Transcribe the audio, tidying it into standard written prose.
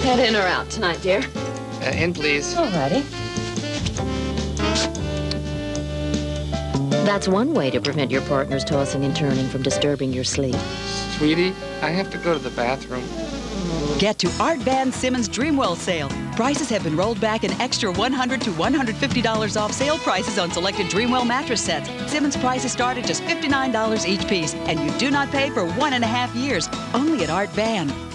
Head in or out tonight, dear? In, please. Alrighty. That's one way to prevent your partner's tossing and turning from disturbing your sleep. Sweetie, I have to go to the bathroom. Get to Art Van Simmons' Dreamwell sale. Prices have been rolled back, an extra $100 to $150 off sale prices on selected Dreamwell mattress sets. Simmons prices start at just $59 each piece, and you do not pay for 1.5 years. Only at Art Van.